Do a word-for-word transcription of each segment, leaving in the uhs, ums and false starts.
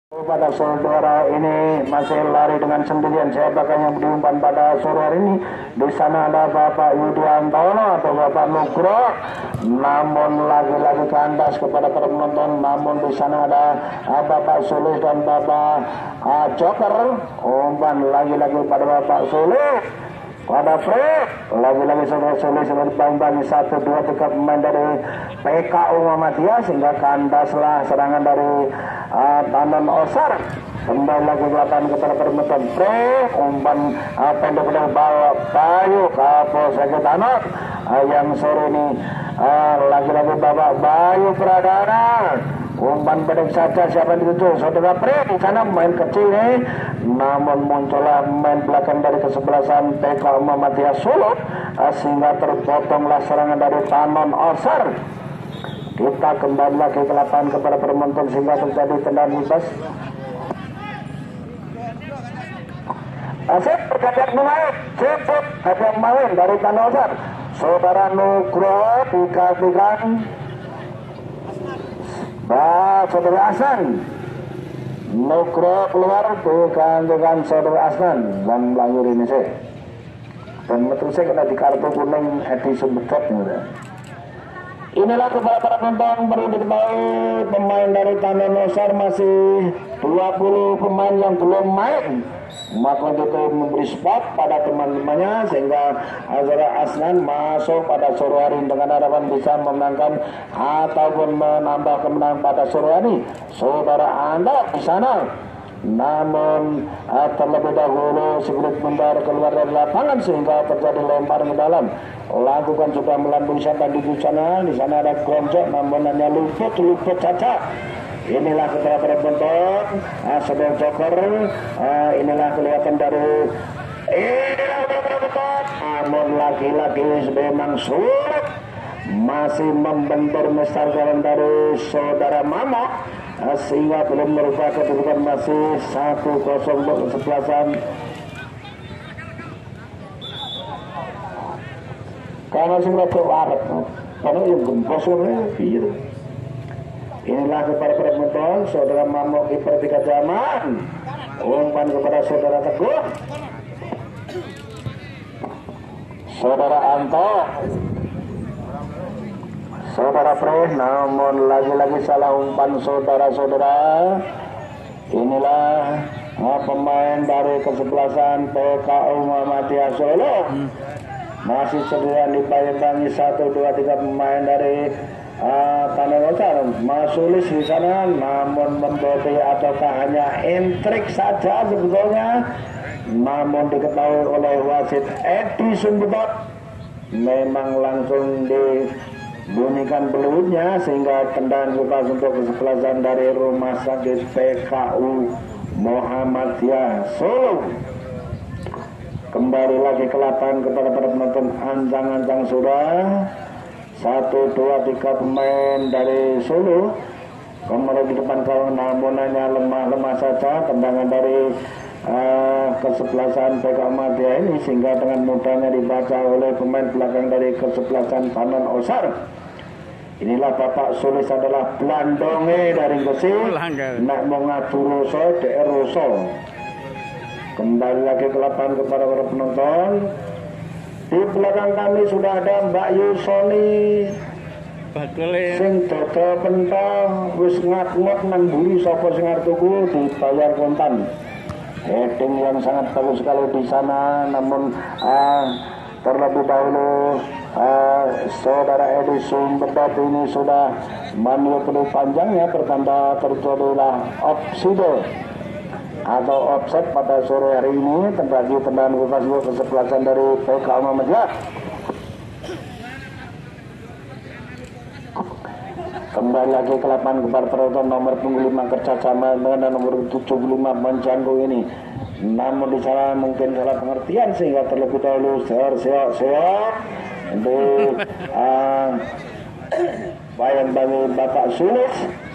Pada saudara ini masih lari dengan sendirian. Siapakah yang diumpan pada sore hari ini? Di sana ada Bapak Yudiantono atau Bapak Nugro, namun lagi-lagi kandas kepada para penonton. Namun di sana ada Bapak Sulis dan Bapak uh, Joker. Umpan lagi-lagi pada Bapak Sulis, pada Fred, lagi-lagi saudara Sulis bagi satu dua tiga pemain dari P K U Muhammadiyah sehingga kandaslah serangan dari uh, Tanon Osar. Kembali lagi belakang kepada perempuan Fred, umpan uh, pendek dari bawah Bayu Kapolsek Tanot uh, yang sore ini uh, lagi-lagi Bapak Bayu Pradana. Umpan pendek saja, siapa yang dituju? Saudara Fred di sana main kecil nih, namun muncullah main belakang dari kesebelasan P K U Muhammadiyah Solo uh, sehingga terpotonglah serangan dari Tanon Osar. Kita kembali lagi ke lapangan kepada penonton sehingga terjadi tendangan bebas. Asik berkadang main, cepet ada main dari Tanon Osar. Saudara Nugro dikasihkan Bah, saudara Asnan. Nugro keluar dengan saudara Asnan dan melanggar ini sih. Dan betul saya kena di kartu kuning Edi Sumbedat nih. Inilah kepada para penonton perlu diketahui pemain dari Tanon Osar masih dua puluh pemain yang belum main. Maka itu memberi spot pada teman-temannya sehingga Azra Asnan masuk pada sore hari dengan harapan bisa memenangkan ataupun menambah kemenangan pada sore hari. Saudara Anda di sana, namun terlebih dahulu Sigrid Mundar keluar dari lapangan sehingga terjadi lempar ke dalam. Lakukan juga melambung siapa di sana, di sana ada gonjok namun hanya luput luput saja. Inilah kepada para penonton, uh, sedang Joker, uh, inilah kelihatan dari inilah para penonton, namun lagi-lagi memang sulit masih membentur mestar jalan dari saudara Mamo, uh, sehingga belum merubah kedudukan masih satu kosong untuk kesebelasan. Karena sudah kewarat, karena yang gempos ini. Inilah kepada para penonton, saudara Mamo kiper tiga zaman, umpan kepada saudara Teguh, saudara Anto, saudara Fred, namun lagi-lagi salah umpan saudara-saudara. Inilah nah, pemain dari kesebelasan P K U Muhammadiyah Solo masih sediaan dibayang-bayangi satu dua tiga pemain dari Uh, Tanon Osar. Masulis di sana namun membobol ataukah hanya intrik saja sebetulnya, namun diketahui oleh wasit Edi Sumbedat memang langsung dibunyikan peluitnya sehingga tendangan bebas untuk kesebelasan dari Rumah Sakit P K U Muhammadiyah Solo. Kembali lagi ke lapangan kepada para penonton, ancang-ancang sudah satu, dua, tiga pemain dari Solo kemudian di depan kawan, namun hanya lemah-lemah saja tendangan dari uh, kesebelasan P K U Muhammadiyah ini sehingga dengan mudahnya dibaca oleh pemain belakang dari kesebelasan Tanon Osar. Inilah Bapak Sulis adalah Blandonge dari Gresik, nak mau ngatur Roso, D R Roso. Kembali lagi ke lapangan kepada para penonton. Di belakang kami sudah ada Mbak Yusoni sing dodol pentol wis ngat-ngat nang mburi sapa sing arep tuku dibayar kontan. Heading yang sangat bagus sekali di sana, namun uh, terlebih dahulu uh, saudara Edi Sumbedat ini sudah maniupuli panjangnya pertanda terjadilah offside atau offset pada sore hari ini. Terjadi tendangan bebas kesebelasan dari P K U Muhammadiyah. Kembali lagi ke lapangan kepada penonton nomor punggung lima kerjasama dengan nomor tujuh puluh lima Menjanggo ini. Namun di sana mungkin salah pengertian sehingga terlebih dahulu seok-seok untuk uh, bayang-bayang Bapak Sulis.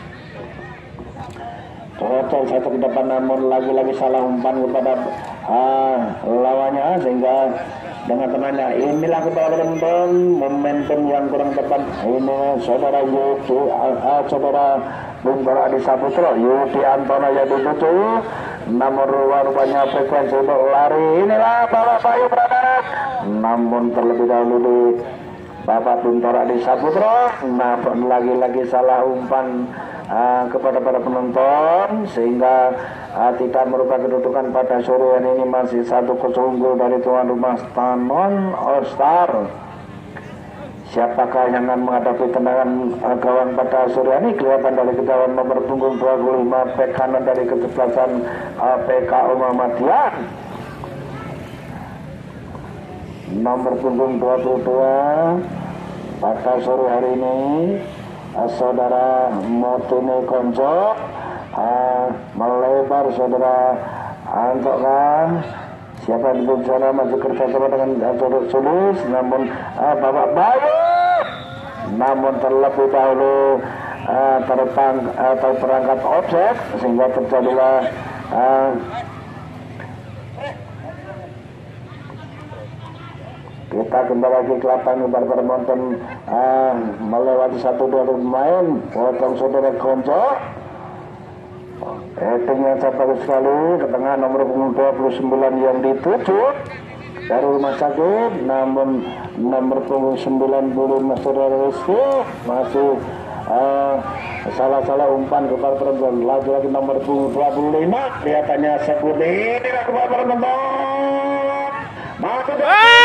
Trotol satu ke depan namun lagi-lagi salah umpan kepada uh, lawannya sehingga dengan tenangnya inilah kepada penonton momentum yang kurang tepat. Ini saudara Yudu, uh, uh, saudara Bungkar Adi Saputra, Yudi Antono Yadi Bucu, namun rupa-rupanya frekuensi untuk lari inilah Bapak Bayu Pradana, namun terlebih dahulu di Bapak Bungkar Adi Saputra, namun lagi-lagi salah umpan uh, kepada para penonton sehingga uh, tidak merubah kedudukan pada sore hari ini masih satu kosong unggul dari tuan rumah Stanon All Star. Siapakah yang akan menghadapi tendangan uh, gawang pada sore ini? Kelihatan dari kejauhan nomor punggung dua puluh lima bek kanan dari kesebelasan uh, P K O Muhammadiyah. Nomor punggung dua puluh dua pada sore hari ini uh, saudara Motine Konco uh, melebar saudara Antokah. Siapa di sana masih kerja sama dengan Saudara Sulus, namun uh, Bapak Bayu, namun terlebih dahulu uh, terbang atau uh, perangkat objek sehingga terjadilah uh, kita kembali lagi ke lapangan kepada penonton uh, melewati satu dua pemain, potong saudara Konco. Headingnya sangat bagus sekali ke tengah nomor dua puluh sembilan yang dituju dari rumah sakit, namun nomor punggung sembilan puluh saudara Rizky masih uh, salah-salah umpan kepada perempuan. Lagi-lagi nomor punggung dua puluh lima kelihatannya sekudi tidak kepada perempuan masuk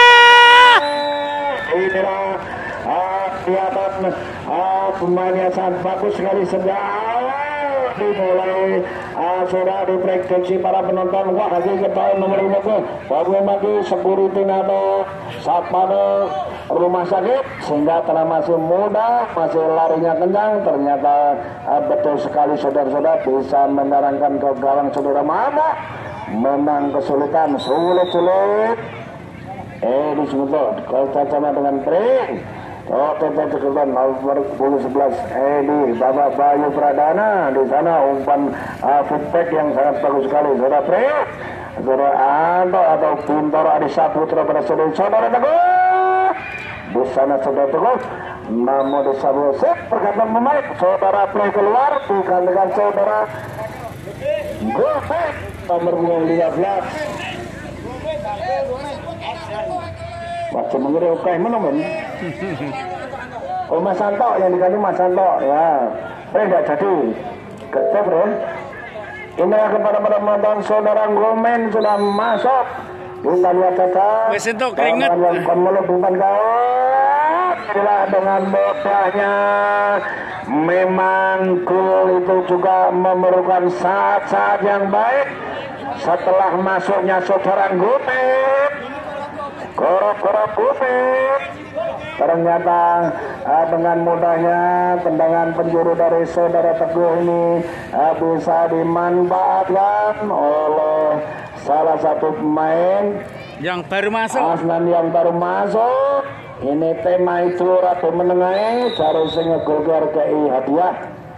inilah uh, kelihatan uh, pemainnya sangat bagus sekali sejak dimulai uh, sudah diprediksi para penonton. Wah, lagi ketahui nomor lima ke Bapak lagi security atau satpam rumah sakit sehingga karena masih muda, masih larinya kencang, ternyata uh, betul sekali saudara-saudara bisa mendarangkan ke gawang saudara Mama. Memang kesulitan, sulit-sulit. Eh, disebut kalau sama dengan Pring. Oh, tetap kesulitan nomor sebelas Edi Bapak Bayu Pradana di sana umpan uh, feedback yang sangat bagus sekali. Saudara Pre, saudara Anto atau Bintoro Adi Saputra pada saudara saudara Teguh. Di sana saudara Teguh, namun di sana set pergantian pemain saudara Pre keluar digantikan saudara Gopek nomor lima belas. Masih mengira oke mana men? Oh Mas Santo yang diganti Mas Santo ya. Pre nggak jadi. Kecep Pre. Ini kepada para penonton saudara Gomen sudah masuk. Kita lihat saja. Wes itu keringet. Yang konmolo bukan kau. Itulah dengan mudahnya. Memang gol itu juga memerlukan saat-saat yang baik. Setelah masuknya saudara Gomen. Korok-korok Bupit ternyata uh, dengan mudahnya tendangan penjuru dari saudara Teguh ini uh, bisa dimanfaatkan oleh salah satu pemain yang baru masuk. Asnan yang baru masuk. Ini tema itu ratu menengahi cari sehingga gol keluarga hadiah.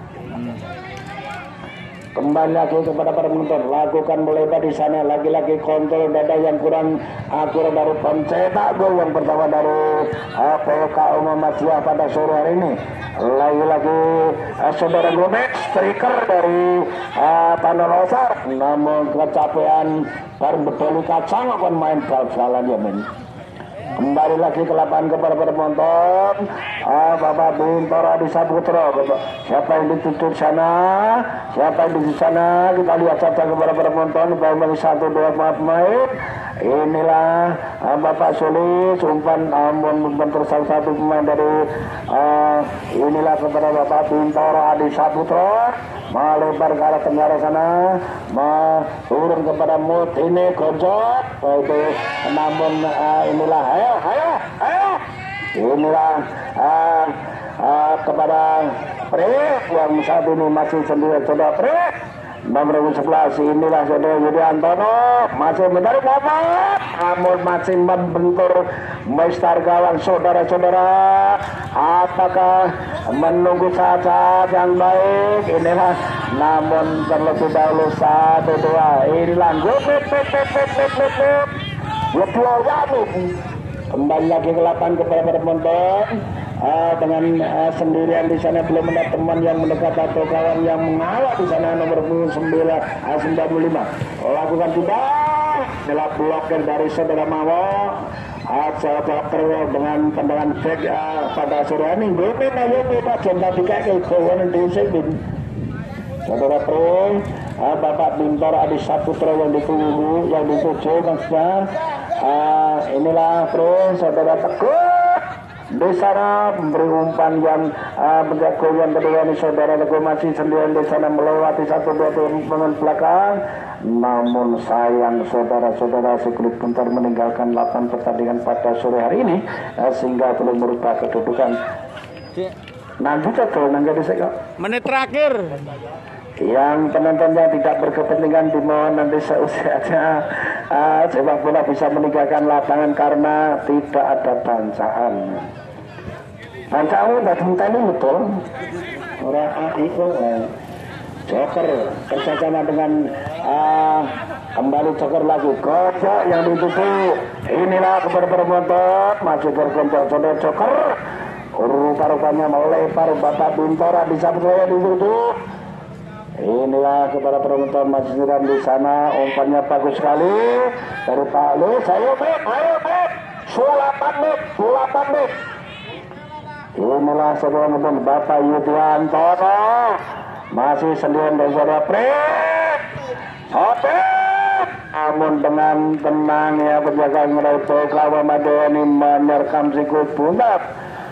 Kembali lagi kepada para penonton, lakukan melebar di sana, lagi-lagi kontrol dada yang kurang akurat dari pencetak gol yang pertama dari uh, P K O Muhammadiyah pada sore hari ini. Lagi-lagi uh, saudara Gomez, striker dari uh, Tanah Losar, namun kecapean baru berbeli kacang akan main bal-balan ya men. Kembali lagi ke lapangan kepada para penonton. Ah, Bapak Bintoro Adi Saputra. Siapa yang ditutup sana? Siapa yang di sana? Kita lihat saja kepada para penonton. Bahwa satu dua pemain. Inilah ah, Bapak Sulis. Umpan amun bentuk salah satu pemain dari ah, inilah kepada Bapak Bintoro Adi Saputra. Melebar ke arah tenggara sana, ma turun kepada Mut ini Gonjot, itu namun uh, inilah ayo ayo ayo inilah uh, uh, kepada Pre yang saat ini masih sendiri saudara Pre nomor sebelas inilah saudara Yudi Antono masih mencari momen, namun masih membentur Mister gawang saudara-saudara. Apakah menunggu saat-saat yang baik? Inilah namun terlebih dahulu satu dua inilah kembali lagi ke lapangan kepada penonton. uh, dengan uh, sendirian di sana, belum ada teman yang mendekat atau kawan yang mengawal di sana. Nomor sembilan, uh, sembilan puluh lima lakukan tidak adalah blokir dari saudara Mawo. Joker dengan tendangan back uh, pada sore ini. Gomen ayo kita coba dikai kawan di sini. Saudara Pro, uh, Bapak Bintor Adi Saputra yang ditunggu, yang dituju maksudnya. Uh, inilah Pro, Saudara Teguh di sana memberi umpan yang uh, menjaga yang kedua ini. Saudara Teguh masih sendirian di sana melewati satu dua pemain belakang. Namun sayang saudara-saudara, Siklit Bentar meninggalkan delapan pertandingan pada sore hari ini, uh, sehingga belum merubah kedudukan. Nanti coba nanti saya menit terakhir. Yang penontonnya tidak berkepentingan dimohon nanti seusianya uh, sepak bola bisa meninggalkan lapangan karena tidak ada bancaan. Bancaan datang tadi betul. Orang A I O Joker bersama dengan uh, kembali Joker lagi kocok yang ditutup. Inilah kepada penonton masih berkontok saudara Joker. Rupa-rupanya melepar Bapak Bintara di samping ditutup. Inilah kepada penonton masih sendirian di sana, umpannya bagus sekali dari Pak Lis. Ayo bet, ayo bet, sulapan bet, sulapan bet. Inilah saudara penonton Bapak Yudianto masih sendirian dari saudara Prit. Oke, namun dengan tenang ya penjaga mereka kawan Madani menyerkam sikut pundak.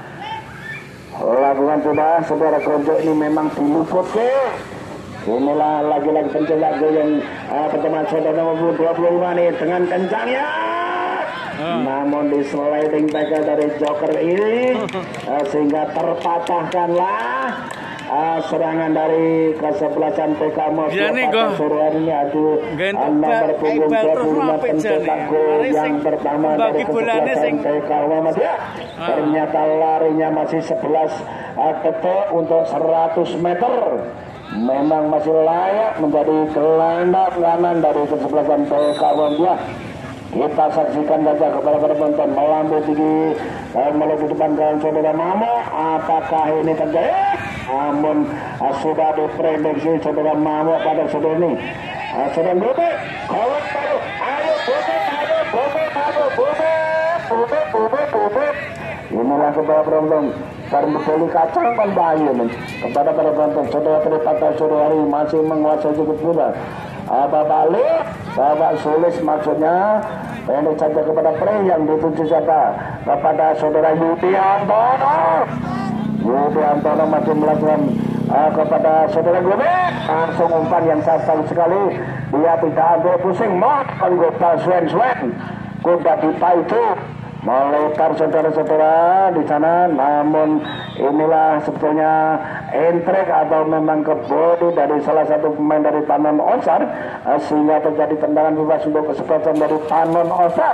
Lakukan sudah saudara Konjo ini memang diluput ke. Inilah lagi-lagi pencetak gol yang uh, pertama saudara nomor dua puluh lima ini dengan kencangnya. Hmm. Namun di sliding tackle dari Joker ini uh, sehingga terpatahkanlah uh, serangan dari kesebelasan P K Moskwa pada sore hari ini. Aduh, nomor punggung dua puluh lima pencetak gol yang pertama dari kesebelasan P K Muhammadiyah. Ternyata larinya masih sebelas uh, detik untuk seratus meter. Memang masih layak menjadi gelandang kanan dari kesebelasan P K Muhammadiyah. Kita saksikan saja kepada penonton melambung tinggi dan melalui depan dengan saudara Mamo. Apakah ini terjadi? Namun uh, sudah diprediksi saudara Mamo pada saudara ini. Uh, saudara Bube, kawan baru, ayo Bube, ayo Bube, ayo Bube, Bube, Bube, Bube. Inilah kepada penonton. Karena beli kacang kan bahaya nih. Kepada para penonton, saudara pada sore hari masih menguasai cukup bola. Apa balik? Bapak Sulis maksudnya. Ini saja kepada Pre yang dituju siapa? Kepada saudara Yudi Antono. Yudi Antono masih melakukan uh, kepada saudara Gune. Langsung umpan yang satu sekali. Dia tidak ambil pusing. Mak anggota Swen-Swen. Kuda pipa itu melebar saudara-saudara di sana. Namun inilah sebetulnya entrik atau memang kebodi dari salah satu pemain dari Panon Osar, sehingga terjadi tendangan bebas untuk kesempatan dari Panon Osar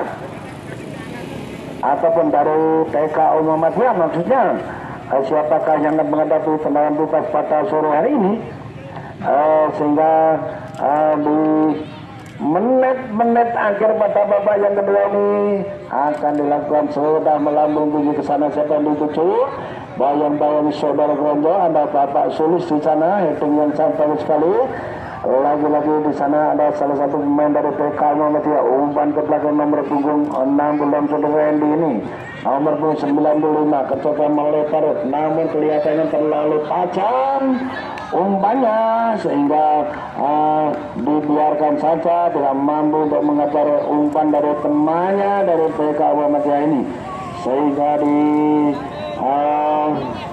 ataupun dari P K Muhammadiyah maksudnya. Siapakah yang akan menghadapi tendangan bebas pada sore hari ini, uh, sehingga uh, di menit-menit akhir pada babak yang kedua ini akan dilakukan. Sudah melambung tinggi ke sana siapa yang dituju. Bayang-bayang saudara Grondo, ada Bapak Sulis di sana, heading yang santai sekali. Lagi-lagi di sana ada salah satu pemain dari P K Muhammadiyah, umpan ke belakang nomor punggung enam puluh saudara Randy ini. Nomor punggung sembilan puluh lima kecoba melebar, namun kelihatannya terlalu tajam umpannya sehingga uh, dibiarkan saja, tidak mampu untuk mengajar umpan dari temannya dari P K Muhammadiyah ini, sehingga di uh,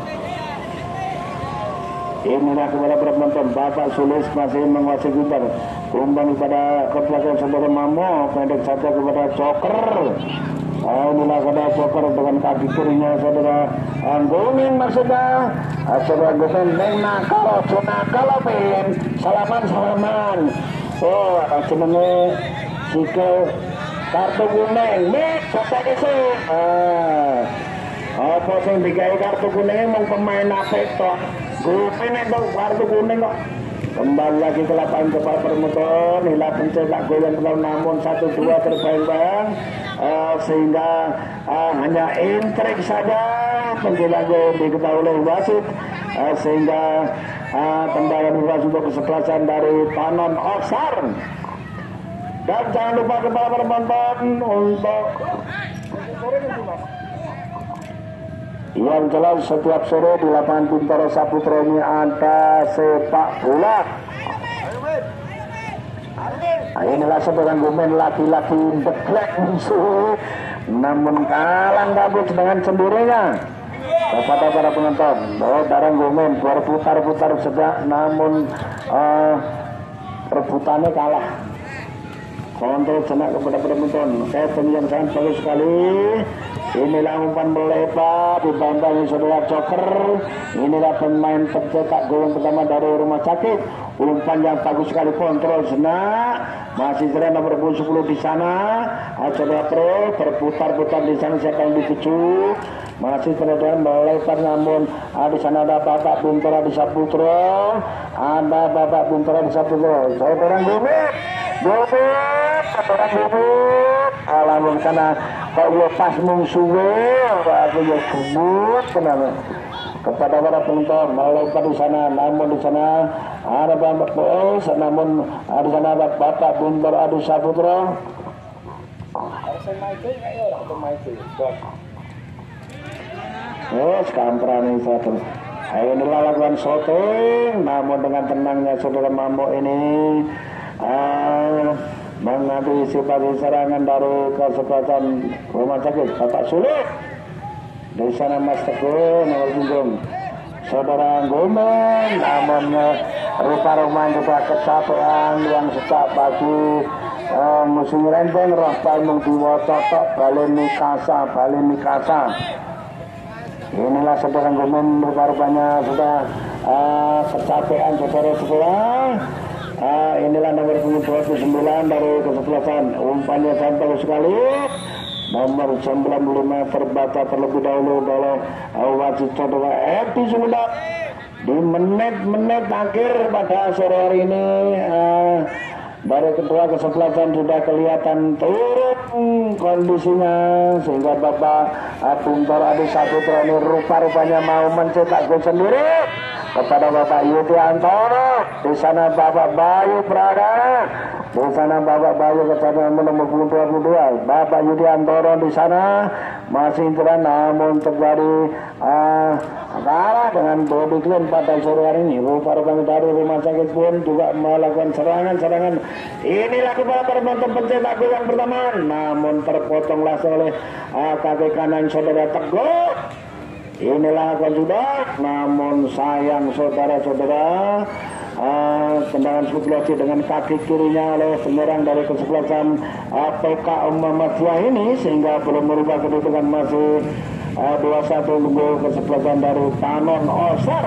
inilah kepada penonton Bapak Sulis masih menguasai gitar. Umpan kepada kebelakang saudara Mamo, pendek saja kepada Joker. Uh, inilah kepada Joker dengan kaki kirinya saudara Anggunin maksudnya. Uh, saudara Anggunin neng nakal, nakal pin. Salaman salaman. Oh, jenenge sikil kartu kuning. Nih, coba isi. Ah, apa sing digawe kartu kuning mung pemain apik tok. Gue nek dong kartu kuning kok Kembali lagi ke lapangan kepala permuton, Nila pencetak gol yang kedua namun satu dua terbayang-bayang uh, sehingga uh, hanya intrik saja pencetak gol diketahui oleh wasit uh, sehingga uh, tendangan wasit untuk kesebelasan dari Panon Osar. Dan jangan lupa kepala penonton untuk yang jelas setiap sore di lapangan Bintaro Saputra ini ada sepak bola. Nah, inilah seorang gomen laki-laki deklek musuh, namun kalang kabut dengan sendirinya kepada para penonton. Oh, darang gomen berputar-putar sejak, namun uh, rebutannya kalah. Kontrol jenak kepada penonton. Kevin yang sangat bagus sekali. Inilah umpan melebar dibantai saudara Joker. Inilah pemain pencetak gol yang pertama dari Rumah Sakit. Umpan yang bagus sekali, kontrol jenak. Masih saudara nomor sepuluh di sana. Saudara Pro berputar-putar di sana, siapa yang dituju? Masih saudara melebar, namun ah, di sana ada Bapak Bintara di Saputra. Ada Bapak Bintara di Saputra. Saudara Gomit, Gomit, saudara Gomit. Alamun sana kok lepas mungsuwe, aku ya sebut kenapa kepada para penonton melebar di sana, namun di sana ada Bapak Boes, namun di sana ada Bapak Bundar Adi Saputra. Yes, kamprani satu. Inilah lakukan shooting, namun dengan tenangnya saudara Mambo ini uh, mengantisipasi serangan dari kesempatan Rumah Sakit. Bapak Sulit di sana, Mas Teguh nomor punggung saudara Gomen, namun rupa-rupanya juga kecapean yang sejak pagi uh, musim renteng roh Bandung diwototok balen Mikasa, balen Mikasa. Inilah saudara Gomen rupa-rupanya sudah uh, kecapean saudara-saudara. Ah, inilah nomor dua puluh sembilan dari kesebelasan. Umpannya santai sekali. Nomor sembilan puluh lima terbaca terlebih dahulu oleh wasit saudara Edi Sumedap. Di menit-menit akhir pada sore hari ini ah, dari kedua kesebelasan sudah kelihatan turun kondisinya, sehingga Bapak Bintaro Adi Saputra ini rupa-rupanya mau mencetak gol sendiri kepada Bapak Yudi Antoro. Di sana Bapak Bayu Prada, di sana Bapak Bayu kepada nomor dua puluh dua Bapak Yudi Antoro di sana masih jalan, namun terjadi uh, kalah dengan body clean pada sore hari ini. Rupa-rupanya dari Rumah Sakit pun juga melakukan serangan-serangan. Inilah kepada penonton pencetak gol yang pertama, namun terpotonglah oleh uh, kaki kanan saudara Teguh. Inilah akan sudah, namun sayang saudara-saudara, uh, tendangan spekulasi dengan kaki kirinya oleh penyerang dari kesebelasan uh, P K Muhammadiyah ini, sehingga belum merubah kedudukan masih uh, dua satu gol kesebelasan dari Panon Osar.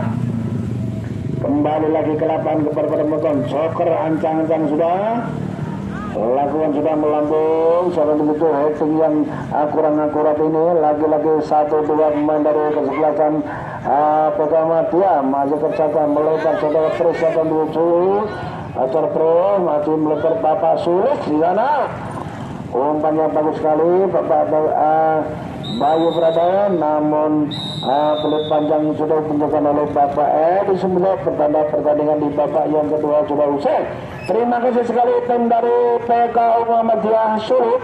Kembali lagi ke lapangan kepada penonton. Joker ancang-ancang sudah lakukan, sudah melambung. Seorang begitu heading yang uh, kurang akurat ini. Lagi-lagi satu dua pemain dari kesebelasan uh, P K Muhammadiyah masih tercatat melebar saudara terus akan menuju Acar Pro, masih melebar Bapak Sulit di sana. Umpannya bagus sekali Bapak uh, Bayu Prada, namun uh, peluit panjang sudah ditunjukkan oleh Bapak Edi Sumedap. Bertanda pertandingan di babak yang kedua sudah usai. Terima kasih sekali tim dari P K Muhammadiyah Sulit.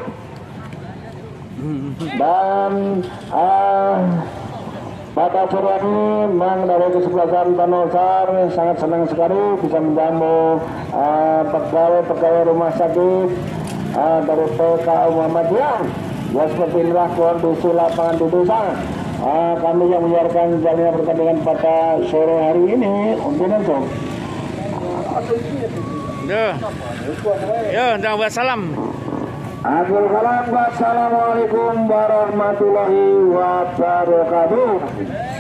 Dan uh, Bapak Suryani Mang dari kesebelasan Panosar sangat senang sekali bisa menjamu uh, pegawai-pegawai Rumah Sakit uh, dari P K Muhammadiyah. Ya, seperti inilah kondisi lapangan di desa. Uh, kami yang menyiarkan jalannya pertandingan pada sore hari ini untuk itu. Yo, yo, jangan buat salam. Abdul Salam, wassalamualaikum warahmatullahi wabarakatuh.